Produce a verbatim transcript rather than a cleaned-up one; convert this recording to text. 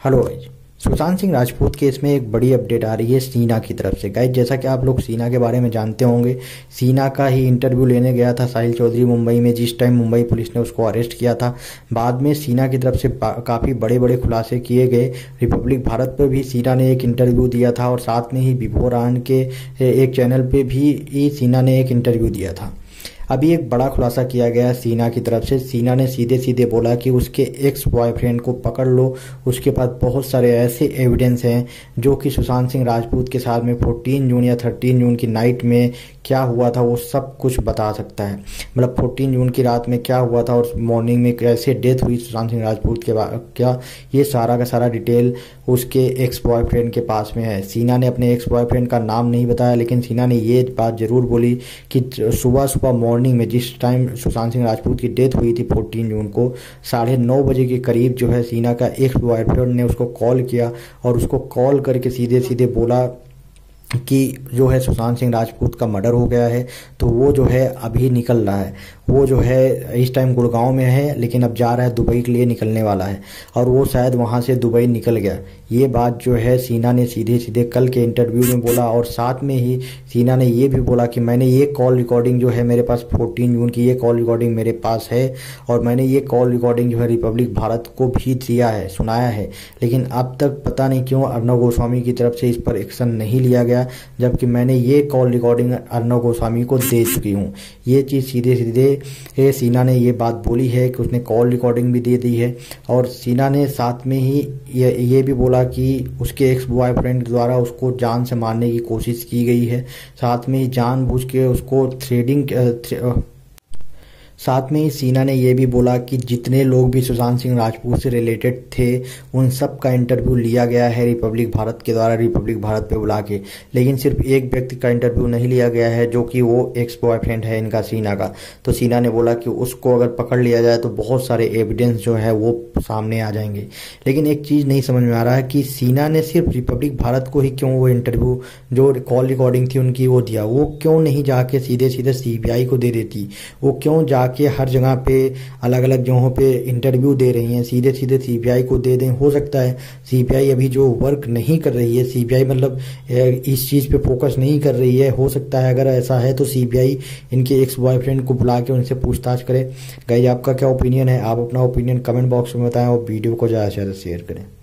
Hello guys. Sushant Singh Rajput case में एक बड़ी अपडेट आ रही है सीना की तरफ से। गाइज, जैसा कि आप लोग सीना के बारे में जानते होंगे, सीना का ही इंटरव्यू लेने गया था साहिल चौधरी मुंबई में, जिस टाइम मुंबई पुलिस ने उसको अरेस्ट किया था। बाद में सीना की तरफ से काफ़ी बड़े बड़े खुलासे किए गए। रिपब्लिक भारत पर भी सीना ने एक इंटरव्यू दिया था और साथ में ही बिफोर ऑन के एक चैनल पे भी सीना ने एक इंटरव्यू दिया था। अभी एक बड़ा खुलासा किया गया है सीना की तरफ से। सीना ने सीधे सीधे बोला कि उसके एक्स बॉयफ्रेंड को पकड़ लो, उसके पास बहुत सारे ऐसे एविडेंस हैं जो कि सुशांत सिंह राजपूत के साथ में चौदह जून या तेरह जून की नाइट में क्या हुआ था वो सब कुछ बता सकता है। मतलब चौदह जून की रात में क्या हुआ था और मॉर्निंग में कैसे डेथ हुई सुशांत सिंह राजपूत के बाद, क्या ये सारा का सारा डिटेल उसके एक्स बॉयफ्रेंड के पास में है। सीना ने अपने एक्स बॉयफ्रेंड का नाम नहीं बताया, लेकिन सीना ने ये बात जरूर बोली कि सुबह सुबह मॉर्निंग में जिस टाइम सुशांत सिंह राजपूत की डेथ हुई थी चौदह जून को, साढ़े नौ बजे के करीब जो है सीना का एक्स बॉयफ्रेंड ने उसको कॉल किया और उसको कॉल करके सीधे सीधे बोला कि जो है सुशांत सिंह राजपूत का मर्डर हो गया है। तो वो जो है अभी निकल रहा है, वो जो है इस टाइम गुड़गांव में है, लेकिन अब जा रहा है दुबई के लिए, निकलने वाला है और वो शायद वहाँ से दुबई निकल गया। ये बात जो है सीना ने सीधे सीधे कल के इंटरव्यू में बोला और साथ में ही सीना ने ये भी बोला कि मैंने ये कॉल रिकॉर्डिंग जो है मेरे पास चौदह जून की ये कॉल रिकॉर्डिंग मेरे पास है और मैंने ये कॉल रिकॉर्डिंग जो है रिपब्लिक भारत को भी दिया है, सुनाया है। लेकिन अब तक पता नहीं क्यों अर्नब गोस्वामी की तरफ से इस पर एक्शन नहीं लिया गया, जबकि मैंने ये कॉल रिकॉर्डिंग अर्नब गोस्वामी को दे चुकी हूँ। ये चीज़ सीधे सीधे ये सीना ने ये बात बोली है कि उसने कॉल रिकॉर्डिंग भी दे दी है। और सीना ने साथ में ही ये ये भी बोला कि उसके एक्स बॉयफ्रेंड द्वारा उसको जान से मारने की कोशिश की गई है। साथ में ही जानबूझ के उसको थ्रेडिंग थ्रे, साथ में ही सीना ने यह भी बोला कि जितने लोग भी सुशांत सिंह राजपूत से रिलेटेड थे उन सब का इंटरव्यू लिया गया है रिपब्लिक भारत के द्वारा, रिपब्लिक भारत पे बुला के। लेकिन सिर्फ एक व्यक्ति का इंटरव्यू नहीं लिया गया है जो कि वो एक्स बॉयफ्रेंड है इनका, सीना का। तो सीना ने बोला कि उसको अगर पकड़ लिया जाए तो बहुत सारे एविडेंस जो है वो सामने आ जाएंगे। लेकिन एक चीज़ नहीं समझ में आ रहा है कि सीना ने सिर्फ रिपब्लिक भारत को ही क्यों वो इंटरव्यू जो कॉल रिकॉर्डिंग थी उनकी वो दिया, वो क्यों नहीं जाके सीधे सीधे सीबीआई को दे देती, वो क्यों जा कि हर जगह पे अलग अलग जगहों पे इंटरव्यू दे रही हैं, सीधे सीधे सीबीआई को दे दें। हो सकता है सीबीआई अभी जो वर्क नहीं कर रही है, सीबीआई मतलब इस चीज़ पे फोकस नहीं कर रही है। हो सकता है अगर ऐसा है तो सीबीआई इनके एक्स बॉयफ्रेंड को बुला के उनसे पूछताछ करे। गाइस, आपका क्या ओपिनियन है? आप अपना ओपिनियन कमेंट बॉक्स में बताएं और वीडियो को ज़्यादा से ज़्यादा शेयर करें।